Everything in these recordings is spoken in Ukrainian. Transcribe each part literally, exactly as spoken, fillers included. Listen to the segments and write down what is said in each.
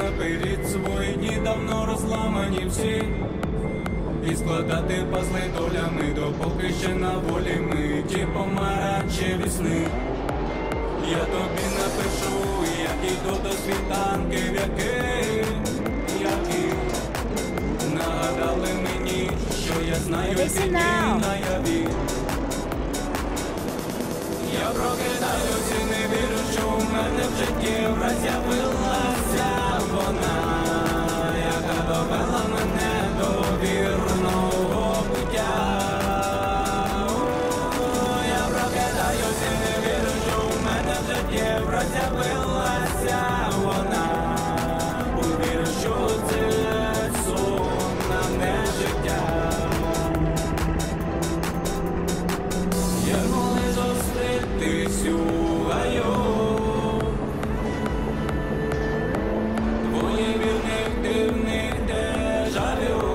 наперед, свої дні давно розламані всі. І складати пазли долями, допоки ще на волі ми ті помаранчеві сни. Я тобі напишу, як іду до світанків, який, які нагадали мені, що я знаю тільки наяві. Я прокидаюсь і не вірю, що у мене в житті враз з'явилася вона, яка довела мене до вірного буття. Я прокидаюсь і не вірю, що у мене в житті враз з'явилася вона, бо вірю, що це сон, а не життя. Я коли зустрітись у гаю твоїх вірних дивних дежавю,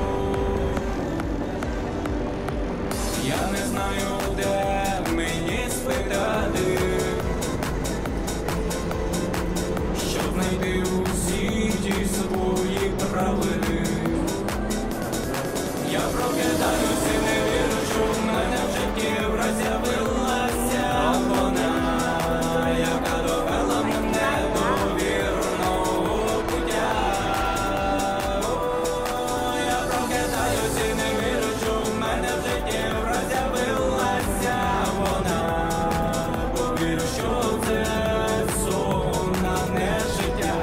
я не знаю, де мені спитати, щоб знайти усі ті свої правди. Я прокидаюсь і не вірю, що в мене в житті враз з'явилася вона, яка довела мене до вірного буття. Я прокидаюсь і не вірю, що в мене в житті враз з'явилася вона, бо вірю, що це сон, а не життя.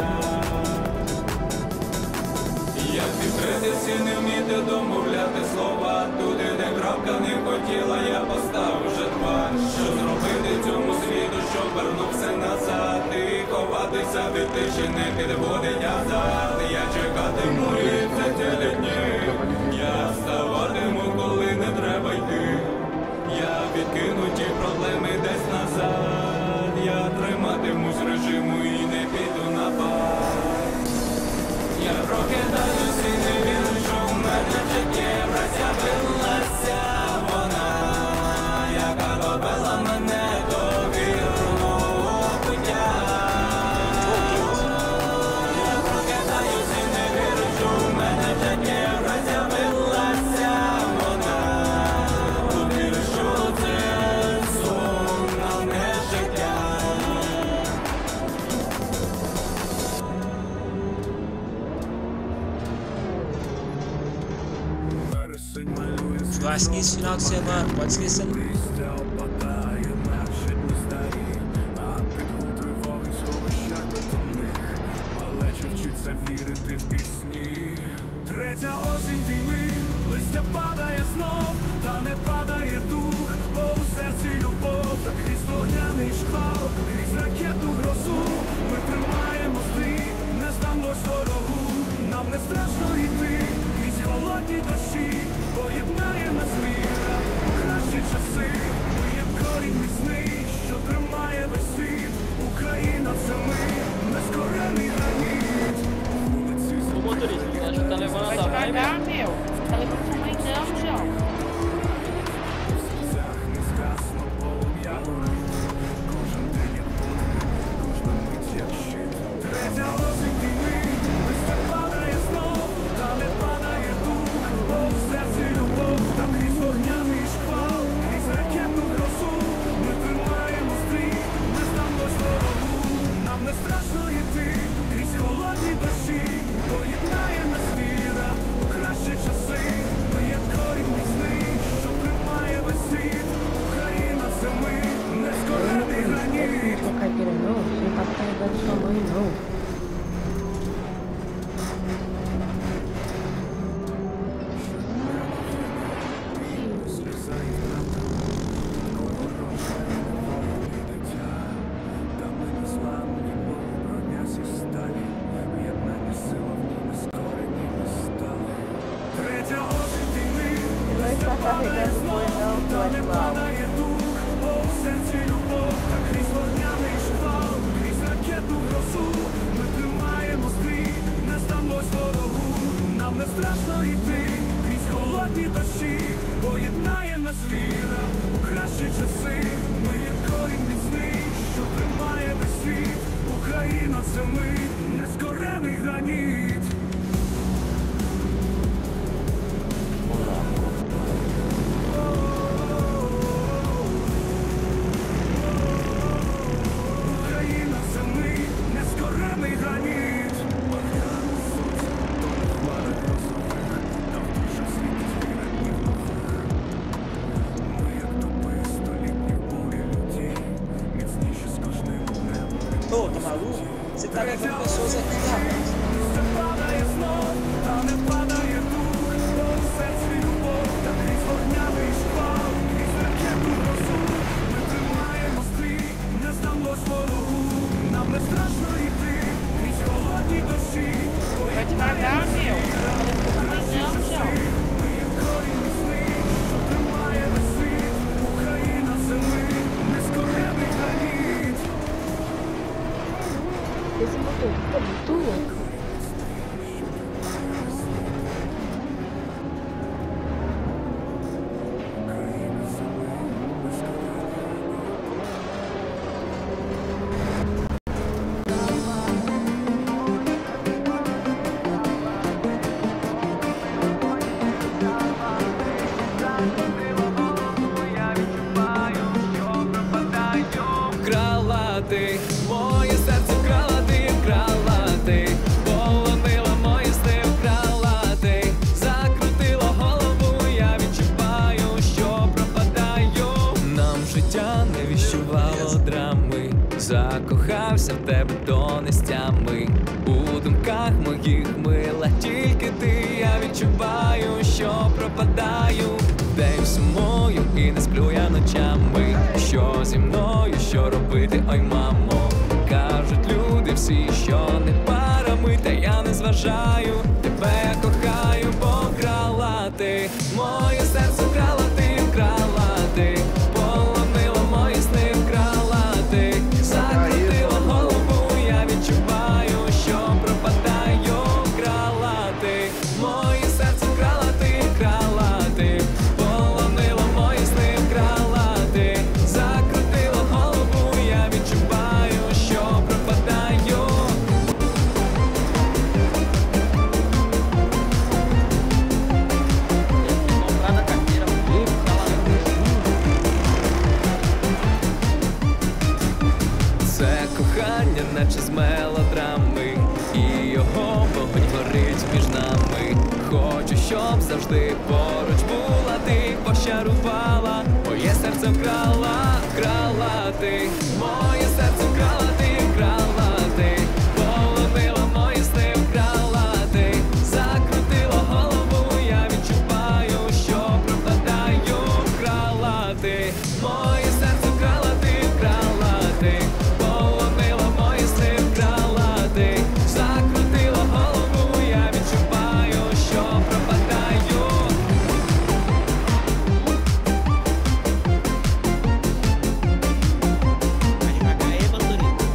Як відкритись і не вміти домовляти слова, туди, де крапка не хотіла, я поставив вже два. Що зробити цьому світу, щоб вернувся назад, і ховатися від тиші не підводить азарт. Я чекатиму і це цілі дні, я вставатиму, коли не треба йти. Я відкину ті проблеми десь назад, я триматимусь режиму і не піду на бак. Я прокидаюсь і не вірю, що в мене в житті враз з'явилася вона, яка довела мене до вірного буття. Я прокидаюсь і не вірю, що в мене в житті враз з'явилася вона, бо вірю, що це сон, а не життя. Vlastní synaxema, vlastní sen. Вірити в пісні. Третя осінь війни, листя падає знов, та не падає дух, бо у серці любов, та крізь вогняний шквал, крізь ракетну грозу, ми тримаємо стрій, не здамось ворогу, нам не страшно йти, крізь холодні дощі, поєднає нас віра, у кращі часи, ми є корінь міцний, що тримає весь світ, Україна це ми, нескорений граніт. O motorista, acho que tá levando a Vai vai, devagar, meu. Tá levando sua mãe não, João. Третя осінь війни, листя падає знов, та не падає дух, бо в серці любов, та крізь вогняний шквал, крізь ракетну грозу, ми тримаємо стрій, не здамось ворогу, нам не страшно йти, крізь холодні дощі, поєднає нас віра, у кращі часи, ми є корінь міцний, що тримає весь світ, Україна це ми, нескорений граніт. Tocar aquele não, você não tá carregando sua mãe não. Третя осінь війни, Não está carregando foi não, та не pode lá. падає дух, бо в серці любов, та крізь вогняний шквал, крізь ракетну грозу, ми тримаємо стрій, не здамось ворогу, нам не страшно йти, крізь холодні дощі, поєднає нас віра, у кращі часи, ми є корінь міцний, що тримає весь світ, Україна це ми, нескорений граніт. граніт. Україна земли, нескорений граніт. Богдан сонце, то не хмари розових, та в душа світить вірить нових. Ми як доби столітні в бурі люті, міцніші з кожним днем. Ô, tá maluco? Você tá levando pessoas aqui, rapaz. Все падає знов, та не падає дух, бо у серці любов, та крізь вогняний шквал, крізь ракету грозу. Ми тримаємо стрій, не здамось ворогу, нам не страшно йти, крізь холодні дощі. Vai devagar, meu. Amanhã, João. Ми є корінь міцний, що тримає весь світ. Україна земли, нескорений граніт. Esse motor fica muito louco. Вкрала ти, моє серце вкрала ти, вкрала ти, полонила мої сни, вкрала ти, закрутила голову, я відчуваю, що пропадаю. Нам життя не віщувало драми, закохався в тебе до нестями. У думках моїх мила тільки ти, я відчуваю, що пропадаю. День сумую і не сплю я ночами. Що зі мною, що робити, ой мамо? Кажуть люди всі, що не парами, та я не зважаю. Тебе я кохаю, бо вкрала ти, моє серце вкрала ти, вкрала ти, полонила мої сни, вкрала ти, закрутила голову, я відчуваю, що пропадаю. Вкрала ти, моє серце вкрала ти, вкрала ти, полонила мої сни, вкрала ти, закрутила голову, я відчуваю, що пропадаю. Comprar na carteira, tá lá na Це кохання, наче з мелодрами, і його вогонь горить між нами. Хочу, щоб завжди поруч була ти, пощарувала, моє серце вкрала, вкрала ти, моє серце вкрала ти, вкрала ти, полонила мої сни, вкрала ти, закрутила голову, я відчуваю, що пропадаю. Вкрала ти, моє серце вкрала ти, вкрала ти, полонила мої сни, вкрала ти, закрутила голову, я відчуваю, що пропадаю. Vai devagar aí, motorista.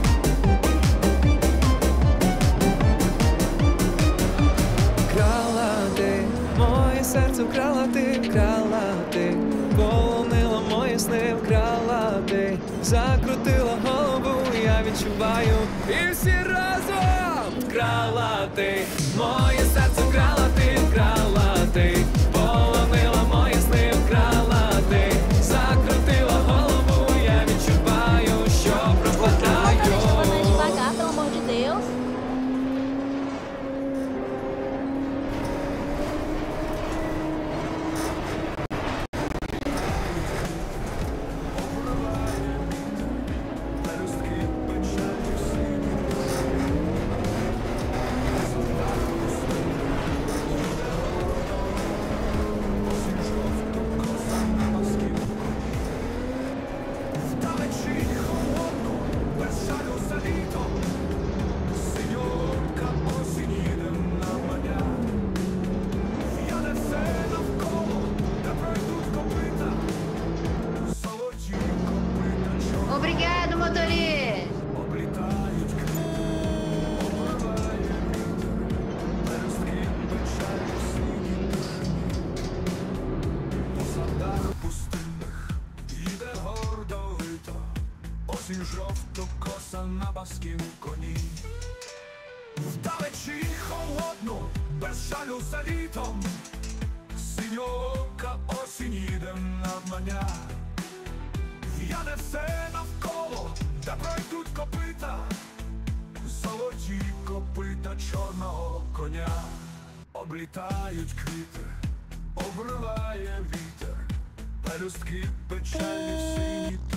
Вкрала ти, моє серце вкрала ти, вкрала ти, полонила мої сни, вкрала ти, закрутила голову, я відчуваю, і всі разом вкрала ти, моє серце вкрала ти, вкрала ти, полонила мої сни, вкрала ти, закрутила голову, я відчуваю, що пропадаю. Devagar, pelo amor de Deus. без жалю за літом, синьока осінь їде навмання. Я не все навколо, де пройдуть копита, золоті копита чорного коня. Облітають квіти, обриває вітер, пелюстки печальні в синій